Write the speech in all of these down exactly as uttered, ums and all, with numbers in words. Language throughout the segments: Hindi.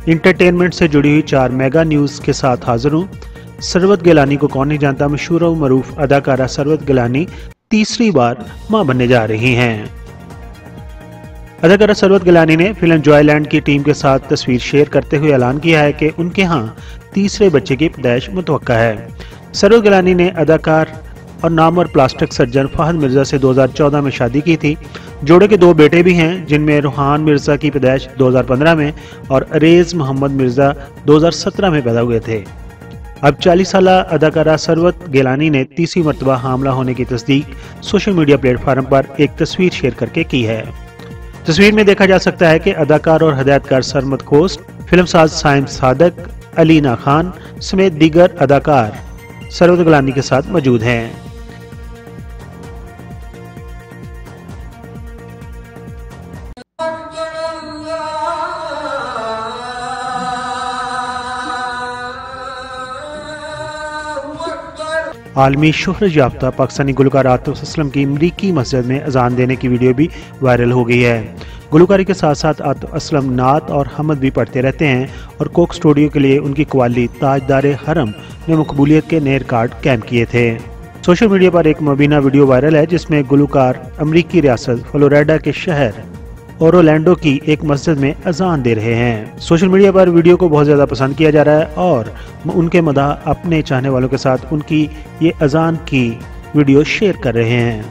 इंटरटेनमेंट से जुड़ी हुई चार मेगा न्यूज के साथ हाजिर हूँ। सरवत गिलानी को कौन नहीं जानता। मशहूर और मरूफ अदाकारा सरवत गिलानी तीसरी बार मां बनने जा रही हैं। अदाकारा सरवत गिलानी ने फिल्म जॉयलैंड की टीम के साथ तस्वीर शेयर करते हुए ऐलान किया है कि उनके यहाँ तीसरे बच्चे की पैदाइश मुतवक्का है। सरवत गिलानी ने अदाकार और नामवर प्लास्टिक सर्जन फहद मिर्जा से दो हज़ार चौदह में शादी की थी। जोड़े के दो बेटे भी हैं, जिनमें रूहान मिर्जा की पैदाइश दो हज़ार पंद्रह में और अरेज मोहम्मद मिर्जा दो हज़ार सत्रह में पैदा हुए थे। अब चालीस साल अदाकारा सरवत गिलानी ने तीसरी मरतबा हामला होने की तस्दीक सोशल मीडिया प्लेटफॉर्म पर एक तस्वीर शेयर करके की है। तस्वीर में देखा जा सकता है कि अदाकार और हदायतकार सरमद खोस्ट, फिल्मसाज साइम सादक, अलीना खान समेत दीगर अदाकार सरवत गिलानी के साथ मौजूद हैं। आलमी शोहरत याफ्ता पाकिस्तानी गुलकार आतिफ असलम की अमरीकी मस्जिद में अजान देने की वीडियो भी वायरल हो गई है। गुलकारी के साथ साथ आतिफ असलम नात और हमद भी पढ़ते रहते हैं और कोक स्टूडियो के लिए उनकी कवाली ताजदार हरम में मकबूलियत के नए रिकॉर्ड कैम किए थे। सोशल मीडिया पर एक मुबीना वीडियो वायरल है जिसमें गुलकार अमरीकी रियासत फ्लोरिडा के शहर ओरलैंडो की एक मस्जिद में अजान दे रहे हैं। सोशल मीडिया पर वीडियो को बहुत ज़्यादा पसंद किया जा रहा है और उनके मदाह अपने चाहने वालों के साथ उनकी ये अजान की वीडियो शेयर कर रहे हैं।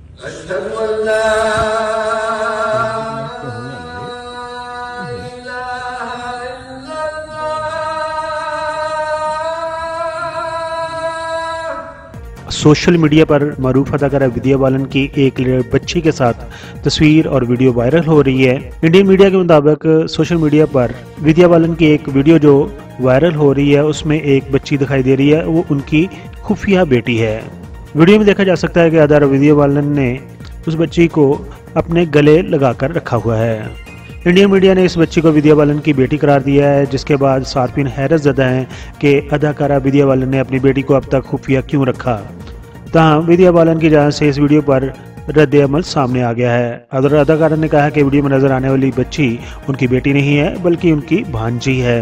सोशल मीडिया पर मरूफ अदाकारा विद्या बालन की एक बच्ची के साथ तस्वीर और वीडियो वायरल हो रही है। इंडियन मीडिया के मुताबिक सोशल मीडिया पर विद्या बालन की एक वीडियो जो वायरल हो रही है उसमें एक बच्ची दिखाई दे रही है, वो उनकी खुफिया बेटी है। वीडियो में देखा जा सकता है कि अदाकारा विद्या बालन ने उस बच्ची को अपने गले लगाकर रखा हुआ है। इंडियन मीडिया ने इस बच्ची को विद्या बालन की बेटी करार दिया है, जिसके बाद सार्फिन हैरत ज़दा हैं कि अदाकारा विद्या बालन ने अपनी बेटी को अब तक खुफिया क्यों रखा। तहाँ विद्या बालन की जान से इस वीडियो पर रद्द अमल सामने आ गया है। अदर अदाकारा ने कहा कि वीडियो में नजर आने वाली बच्ची उनकी बेटी नहीं है बल्कि उनकी भांजी है।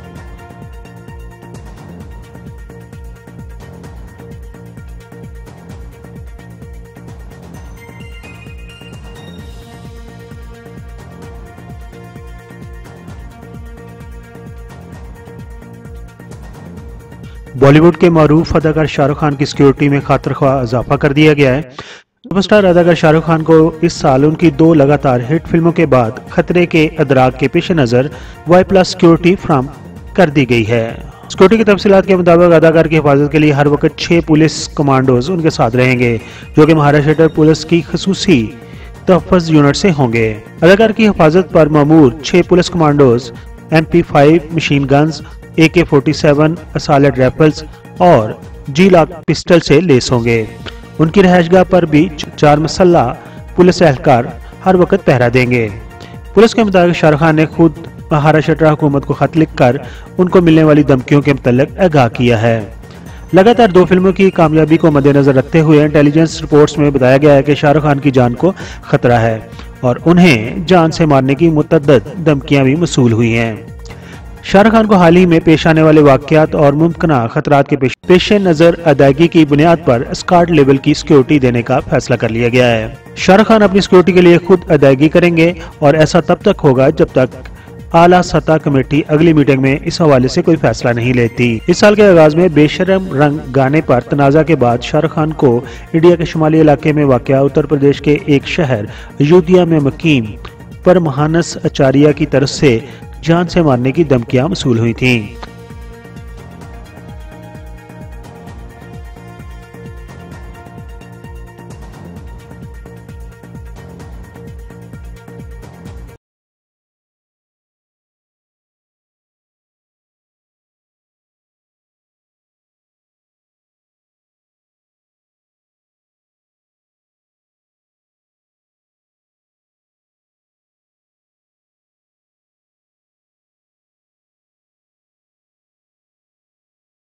बॉलीवुड के मारूफ अदाकार शाहरुख खान की सिक्योरिटी में खातिरख्वाह इजाफा कर दिया गया है। सुपरस्टार अदाकार शाहरुख खान को इस साल उनकी दो लगातार हिट फिल्मों के बाद खतरे के अदराक के पेश नज़र वाई प्लस सिक्योरिटी फ्राहम कर दी गई है। सिक्योरिटी की तफसीलात के मुताबिक अदाकार की हिफाजत के लिए हर वक्त छह पुलिस कमांडोज उनके साथ रहेंगे, जो कि महाराष्ट्र पुलिस की खसूसी तहफ़्फ़ुज़ यूनिट से होंगे। अदाकार की हिफाजत पर मामूर छह police commandos M P five machine guns, A K forty seven assault rifles और जी लॉक पिस्टल से लेस होंगे। उनकी रहायशगाह पर भी चार मसल्ला पुलिस एहलकार हर वक्त पहरा देंगे। पुलिस के मुताबिक शाहरुख खान ने खुद महाराष्ट्र हुकूमत को खत लिखकर उनको मिलने वाली धमकियों के मुतल्लिक आगाह किया है। लगातार दो फिल्मों की कामयाबी को मद्देनजर रखते हुए इंटेलिजेंस रिपोर्ट्स में बताया गया है कि शाहरुख खान की जान को खतरा है और उन्हें जान से मारने की मुतअद्दिद धमकियां भी मसूल हुई हैं। शाहरुख खान को हाल ही में पेश आने वाले वाकयात और मुमकिन खतरात के पेश, पेश नज़र अदायगी की बुनियाद पर स्क्वाड लेवल की सिक्योरिटी देने का फैसला कर लिया गया है। शाहरुख खान अपनी सिक्योरिटी के लिए खुद अदायगी करेंगे और ऐसा तब तक होगा जब तक आला सतह कमेटी अगली मीटिंग में इस हवाले से कोई फैसला नहीं लेती। इस साल के आगाज में बेशरम रंग गाने पर तनाज़ा के बाद शाहरुख खान को इंडिया के शुमाली इलाके में वाक़या उत्तर प्रदेश के एक शहर अयोध्या में मुकीम परमहानस आचार्य की तरफ से जान से मारने की धमकियां मसूल हुई थीं।